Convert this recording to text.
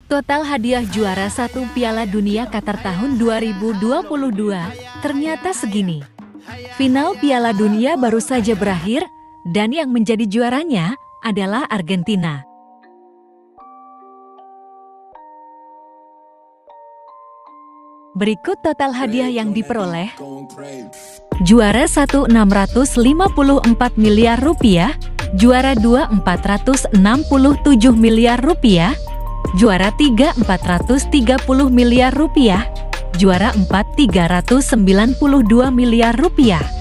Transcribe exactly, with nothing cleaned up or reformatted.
Total hadiah juara satu Piala Dunia Qatar tahun dua ribu dua puluh dua ternyata segini. Final Piala Dunia baru saja berakhir, dan yang menjadi juaranya adalah Argentina. Berikut total hadiah yang diperoleh. Juara satu enam ratus lima puluh empat miliar rupiah, juara dua empat ratus enam puluh tujuh miliar rupiah, juara tiga empat ratus tiga puluh miliar rupiah, juara empat tiga ratus sembilan puluh dua miliar rupiah.